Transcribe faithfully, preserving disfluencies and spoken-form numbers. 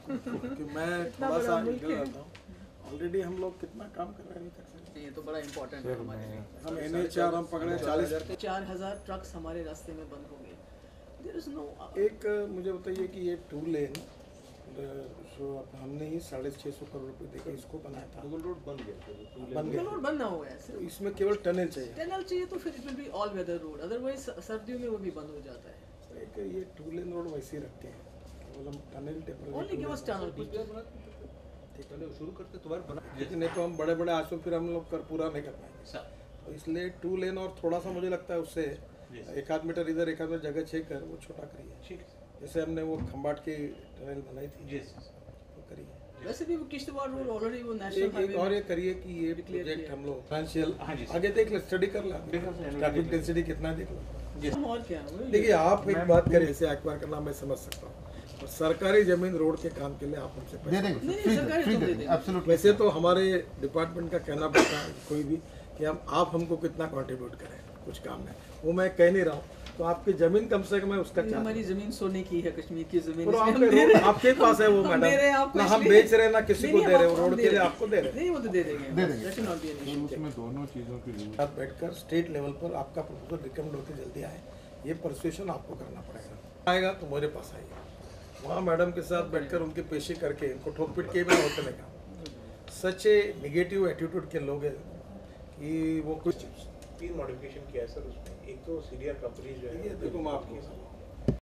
क्योंकि मैं थोड़ा सा इधर रहता हूँ। ऑलरेडी हम लोग कितना काम कर रहे हैं अभी तक से? ये तो बड़ा इम्पोर्टेंट है हमारे लिए। हम एन एच आर हम पकड़े चालीस चार हजार ट्रक्स हमारे रास्ते में बंद हो गए। There is no एक मुझे बताइए कि ये टू लेन जो हमने ही साढ़े छः सौ करोड़ रुपए देकर इसको बनाया था, मुगल रोड बन गया बन गया, रोड बनना हुआ है तो सिर्फ इसमें केवल टनल चाहिए। टनल चाहिए तो फिर it will be all weather road, otherwise सर्दियों में वो भी बंद हो जाता है। एक ये टू लेन रोड वैसे ही रखते हैं, केवल हम tunnel only give us tunnel कुछ शुरू करते तुम्हारे बना, लेकिन नहीं तो हम बड़े बड़े आंसू फिर हम लोग कर पूरा नहीं कर पाएंगे, तो इसलिए टू लेन और थोड़ा सा मुझे लगता है उससे एक आध मीटर इधर एक आध मीटर जगह छेक कर वो छोटा करिए, जैसे हमने वो खम्बाट की टनल बनाई थी वो करिए। वैसे भी वो किश्तवाड़ रोड ऑलरेडी वो एक, नेशनल एक और ये करिए कि ये प्रोजेक्ट हम लोग फाइनेंशियल आगे देख ले, स्टडी कर ला, ट्रैफिक डेंसिटी कितना देख लो। और क्या है? देखिए आप एक बात करें, इसे एक्वायर करना मैं समझ सकता हूँ, और सरकारी जमीन रोड के काम के लिए आप हमसे पैसे दे देंगे, नहीं, फ्री सरकारी फ्री तो दे दे देंगे, देंगे। एब्सोल्युटली। वैसे तो हमारे डिपार्टमेंट का कहना पड़ता है कोई भी कि हम आप हमको कितना कंट्रीब्यूट करें कुछ काम में, वो मैं कह नहीं रहा हूँ, तो आपकी जमीन कम से कम है उसका ये क्या हमारी जमीन सोने की है, कश्मीर की जमीन और इसमें हम आपके दे रोड रहे हैं। आपके पास है वो हम दे रहे हैं मैडम, आपको ना हम इसलिए। बेच रहे हैं ना किसी नहीं, को नहीं, दे रहे हम हो, रोड दे के लिए रहे हैं। आपको दे रहे हैं। नहीं वो तो दे देंगे, दे देंगे। That should not be an issue. तो उसमें दोनों चीज़ों की जरूरत साथ बैठकर स्टेट लेवल पर आपका प्रपोजल रिकमेंड होकर जल्दी आए, ये परसुएशन आपको करना पड़ेगा। आएगा तो मेरे पास आइए, वहाँ मैडम के साथ बैठकर उनके पेशी करके इनको ठोक पीट के भी होते लगा। सच ए निगेटिव एटीट्यूड के लोग हैं कि वो कुछ तीन मॉडिफिकेशन किया है सर उसमें, एक तो सीनियर कंपनी जो है देखो मैं आपको